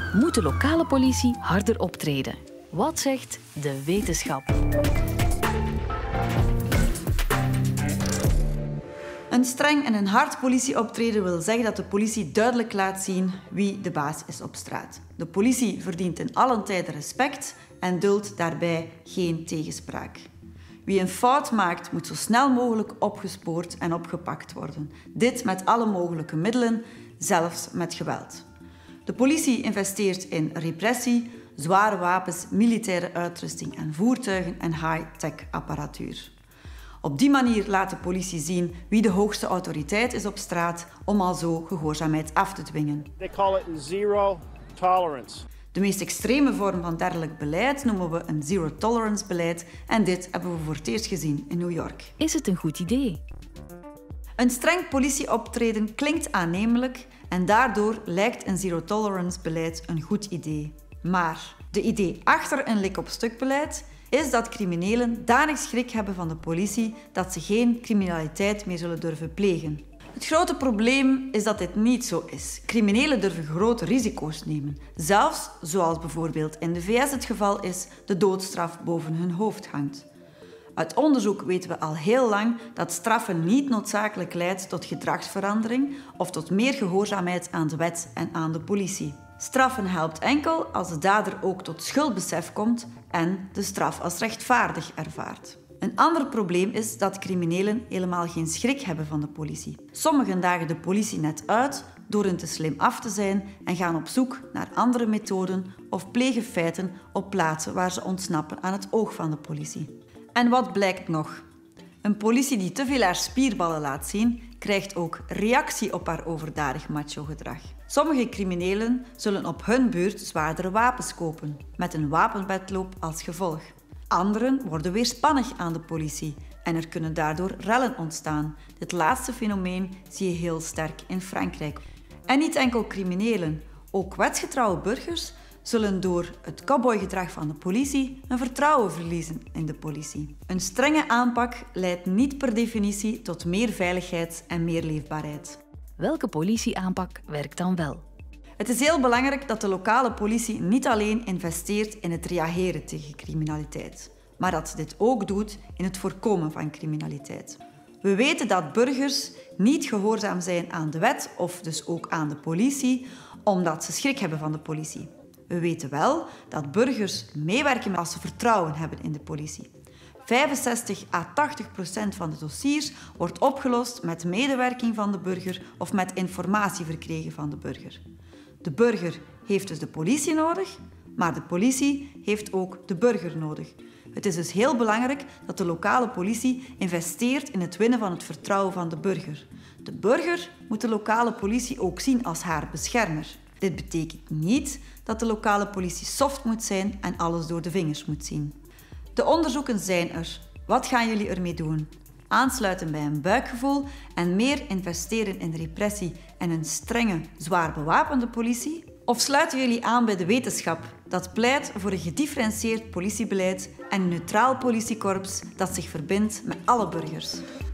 Moet de lokale politie harder optreden? Wat zegt de wetenschap? Een streng en een hard politieoptreden wil zeggen dat de politie duidelijk laat zien wie de baas is op straat. De politie verdient in allen tijden respect en duldt daarbij geen tegenspraak. Wie een fout maakt, moet zo snel mogelijk opgespoord en opgepakt worden. Dit met alle mogelijke middelen, zelfs met geweld. De politie investeert in repressie, zware wapens, militaire uitrusting en voertuigen en high-tech apparatuur. Op die manier laat de politie zien wie de hoogste autoriteit is op straat om alzo gehoorzaamheid af te dwingen. They call it zero tolerance. De meest extreme vorm van dergelijk beleid noemen we een zero-tolerance beleid en dit hebben we voor het eerst gezien in New York. Is het een goed idee? Een streng politieoptreden klinkt aannemelijk en daardoor lijkt een zero-tolerance beleid een goed idee. Maar de idee achter een lik-op-stuk beleid is dat criminelen danig schrik hebben van de politie dat ze geen criminaliteit meer zullen durven plegen. Het grote probleem is dat dit niet zo is. Criminelen durven grote risico's nemen. Zelfs, zoals bijvoorbeeld in de VS het geval is, de doodstraf boven hun hoofd hangt. Uit onderzoek weten we al heel lang dat straffen niet noodzakelijk leidt tot gedragsverandering of tot meer gehoorzaamheid aan de wet en aan de politie. Straffen helpt enkel als de dader ook tot schuldbesef komt en de straf als rechtvaardig ervaart. Een ander probleem is dat criminelen helemaal geen schrik hebben van de politie. Sommigen dagen de politie net uit door hun te slim af te zijn en gaan op zoek naar andere methoden of plegen feiten op plaatsen waar ze ontsnappen aan het oog van de politie. En wat blijkt nog? Een politie die te veel haar spierballen laat zien, krijgt ook reactie op haar overdadig macho-gedrag. Sommige criminelen zullen op hun beurt zwaardere wapens kopen, met een wapenwedloop als gevolg. Anderen worden weerspannig aan de politie en er kunnen daardoor rellen ontstaan. Dit laatste fenomeen zie je heel sterk in Frankrijk. En niet enkel criminelen, ook wetsgetrouwe burgers zullen door het cowboygedrag van de politie hun vertrouwen verliezen in de politie. Een strenge aanpak leidt niet per definitie tot meer veiligheid en meer leefbaarheid. Welke politieaanpak werkt dan wel? Het is heel belangrijk dat de lokale politie niet alleen investeert in het reageren tegen criminaliteit, maar dat ze dit ook doet in het voorkomen van criminaliteit. We weten dat burgers niet gehoorzaam zijn aan de wet of dus ook aan de politie, omdat ze schrik hebben van de politie. We weten wel dat burgers meewerken als ze vertrouwen hebben in de politie. 65 à 80% van de dossiers wordt opgelost met medewerking van de burger of met informatie verkregen van de burger. De burger heeft dus de politie nodig, maar de politie heeft ook de burger nodig. Het is dus heel belangrijk dat de lokale politie investeert in het winnen van het vertrouwen van de burger. De burger moet de lokale politie ook zien als haar beschermer. Dit betekent niet dat de lokale politie soft moet zijn en alles door de vingers moet zien. De onderzoeken zijn er. Wat gaan jullie ermee doen? Aansluiten bij een buikgevoel en meer investeren in repressie en een strenge, zwaar bewapende politie? Of sluiten jullie aan bij de wetenschap dat pleit voor een gedifferentieerd politiebeleid en een neutraal politiekorps dat zich verbindt met alle burgers?